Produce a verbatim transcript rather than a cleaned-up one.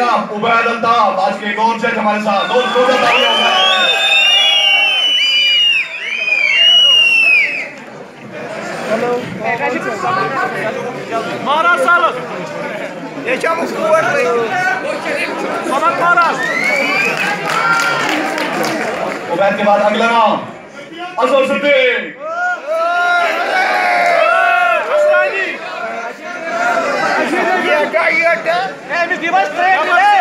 जनाब उबैद अल्ताफ आज के एक और जज हमारे साथ दो दो तालियां हो जाए। Mara Salas. Yaşamız kuvvetli. Samat Mara. Ubaid के बाद अगला नाम अजहर सिद्दीक। ये क्या ये क्या? ए मिस दिवस ट्रेन